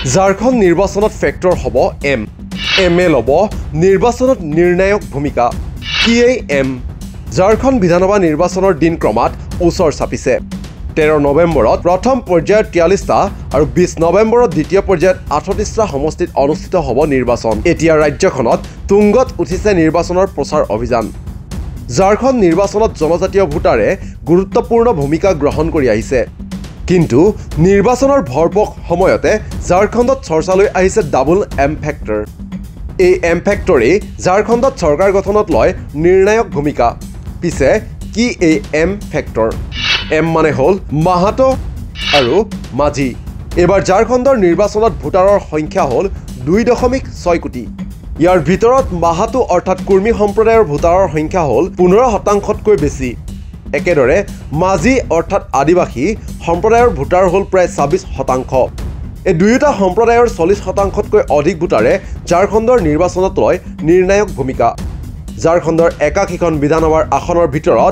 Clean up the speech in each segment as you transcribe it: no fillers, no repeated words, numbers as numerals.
ঝাৰখণ্ড নিৰ্বাচনত ফেক্টৰ হ'ব এম ল'ব নিৰ্বাচনত নিৰ্ণায়ক ভূমিকা কি এই এম ঝাৰখণ্ড বিধানসভা নিৰ্বাচনৰ দিন ক্ৰমাত ওচৰ চাপিছে 13 নৱেম্বৰত প্ৰথম পৰ্যায়ত 43টা আৰু 20 নৱেম্বৰত দ্বিতীয় পৰ্যায়ত 38টা সমষ্টিত অনুষ্ঠিত হ'ব নিৰ্বাচন এতিয়া ৰাজ্যখনত তুংগত উঠিছে নিৰ্বাচনৰ প্ৰচাৰ অভিযান ঝাৰখণ্ড নিৰ্বাচনত জনজাতীয় ভোটাৰে গুৰুত্বপূৰ্ণ ভূমিকা গ্ৰহণ কৰি আহিছে কিন্তু নিৰ্বাচনৰ ভৰপক সময়তে ঝাৰখণ্ডত চৰ্চালৈ আহিছে ডাবল এম ফেক্টৰ এই এম ফেক্টৰে ঝাৰখণ্ডত চৰকাৰ গঠনত লয় নিৰ্ণায়ক ভূমিকা পিছে কি এই এম ফেক্টৰ এম মানে হ'ল মাহাতো আৰু মাঝি এবাৰ ঝাৰখণ্ডৰ নিৰ্বাচনত ভোটাৰৰ সংখ্যা হ'ল 2.6 কোটি ইয়াৰ ভিতৰত মাহাতো অৰ্থাৎ কুৰ্মী সম্প্ৰদায়ৰ ভোটাৰৰ সংখ্যা হ'ল 15%তকৈ বেছি একেদৰে মাঝি অৰ্থাৎ আদিবাসী সম্প্ৰদায়ৰ ভোটাৰ হ'ল প্ৰায় 26% এই দুয়োটা সম্প্ৰদায়ৰ 40%তকৈ অধিক ভোটাৰে ঝাৰখণ্ডৰ নিৰ্বাচনত লয় নিৰ্ণায়ক ভূমিকা ঝাৰখণ্ডৰ একাশীখন বিধানসভাৰ আসনৰ ভিতৰত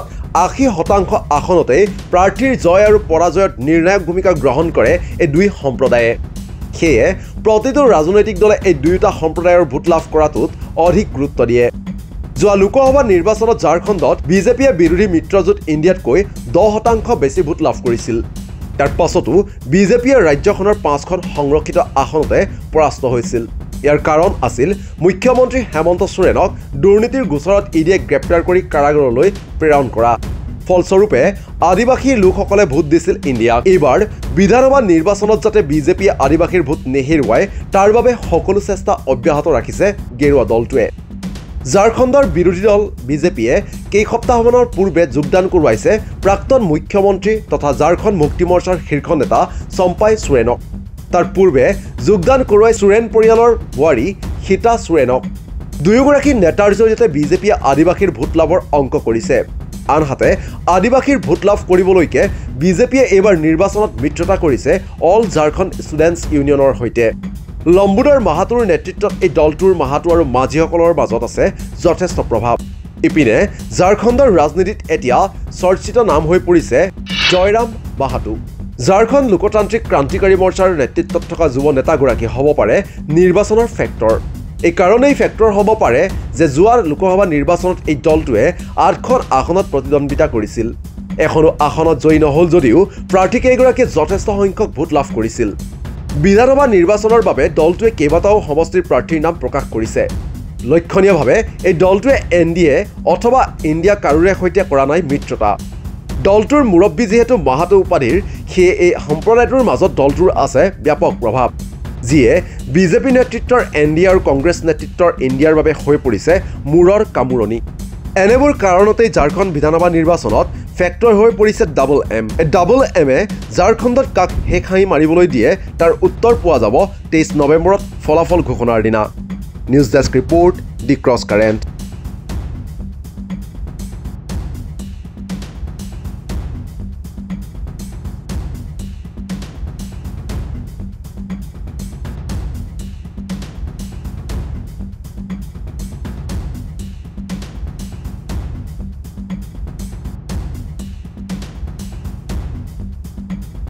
80% আসনতেই প্ৰাৰ্থীৰ জয় আৰু পৰাজয়ত নিৰ্ণায়ক ভূমিকা গ্ৰহণ কৰে এই দুই সম্প্ৰদায়ে সেয়ে প্ৰতিটো ৰাজনৈতিক দলে এই দুয়োটা সম্প্ৰদায়ৰ ভোট লাভ কৰাটোত অধিক গুৰুত্ব দিয়ে যোৱা লোকসভা নিৰ্বাচনত ঝাৰখণ্ডত বিজেপিয়ে বিৰোধী মিত্ৰজোঁট ইণ্ডিয়াতকৈ 10% বেছি ভোট লাভ কৰিছিল তাৰ পাছতো বিজেপিয়ে ৰাজ্যখনৰ 5খন সংৰক্ষিত আসনতে পৰাস্ত হৈছিল ইয়াৰ কাৰণ আছিল মুখ্যমন্ত্ৰী হেমন্ত সোৰেনক দুৰ্নীতিৰ গোচৰত ইডিয়ে গ্ৰেপ্তাৰ কৰি কাৰাগাৰলৈ প্ৰেৰণ কৰা ফলস্বৰূপে আদিবাসী লোকসকলে ভোট দিছিল ইণ্ডিয়াক এইবাৰ বিধানসভা নিৰ্বাচনত যাতে বিজেপিয়ে আদিবাসীৰ ভোট নেহেৰুৱায় তাৰ বাবে সকলো চেষ্টা অব্যাহত ৰাখিছে গেৰুৱা দলটোৱে ঝাৰখণ্ডৰ বিৰোধী দল বিজেপিয়ে কেইসপ্তাহমানৰ পূৰ্বে যোগদান কৰোৱাইছে প্ৰাক্তন মুখ্যমন্ত্ৰী তথা ঝাৰখণ্ড মুক্তি মৰ্চাৰ শীৰ্ষ নেতা চম্পাই সোৰেনক তাৰ পূৰ্বে যোগদান কৰোৱাই সোৰেন পৰিয়ালৰ বোৱাৰী সীতা সোৰেনক দুয়োগৰাকী নেতাৰ জৰিয়তে বিজেপিয়ে আদিবাসীৰ ভোট লাভৰ অংক কৰিছে আনহাতে আদিবাসীৰ ভোট লাভ কৰিবলৈকে বিজেপিয়ে এইবাৰ নিৰ্বাচনত মিত্ৰতা কৰিছে অল ঝাৰখণ্ড ষ্টুডেণ্টছ ইউনিয়নৰ সৈতে লম্বুদাৰ মাহাতোৰ নেতৃত্বত এই দলটোৰ মাহাতো আৰু মাঝিসকলৰ মাজত আছে যথেষ্ট প্ৰভাৱ ইপিনে ঝাৰখণ্ডৰ ৰাজনীতিত এতিয়া চৰ্চিত নাম হৈ পৰিছে জয়ৰাম মাহাতো ঝাৰখণ্ড লোকতান্ত্ৰিক ক্ৰান্তিকাৰী মৰ্চাৰ নেতৃত্বত থকা যুৱ নেতাগৰাকী হ'ব পাৰে নিৰ্বাচনৰ ফেক্টৰ এই কাৰণেই ফেক্টৰ হ'ব পাৰে যে যোৱা লোকসভা নিৰ্বাচনত এই দলটোৱে 8খন আসনত প্ৰতিদ্বন্দ্বিতা কৰিছিল এখনো আসনত জয়ী নহ'ল যদিও প্ৰাৰ্থীকেইগৰাকীয়ে যথেষ্ট সংখ্যক ভোট লাভ কৰিছিল বিধানসভা নিৰ্বাচনৰ বাবে দলটোৱে কেইবাটাও সমষ্টিৰ প্ৰাৰ্থীৰ নাম প্ৰকাশ কৰিছে লক্ষণীয়ভাৱে এই দলটোৱে এনডিএ অথবা ইণ্ডিয়া কাৰোৰে সৈতে কৰা নাই মিত্ৰতা দলটোৰ মুৰব্বী যিহেতু মাহাতো উপাধিৰ সেয়ে এই সম্প্ৰদায়টোৰ মাজত দলটোৰ আছে ব্যাপক প্ৰভাৱ যিয়ে বিজেপি নেতৃত্বৰ এনডিএ আৰু কংগ্ৰেছ নেতৃত্বৰ ইণ্ডিয়াৰ বাবে হৈ পৰিছে মূৰৰ কামোৰণি এনেবোৰ কাৰণতেই ঝাৰখণ্ড বিধানসভা নিৰ্বাচনত ফেক্টৰ হৈ পৰিছে ডাবল এম এই ডাবল এমে ঝাৰখণ্ডত কাক হেক হাঁহি মাৰিবলৈ দিয়ে তাৰ উত্তৰ পোৱা যাব 23 নৱেম্বৰত ফলাফল ঘোষণাৰ দিনা news desk report the cross current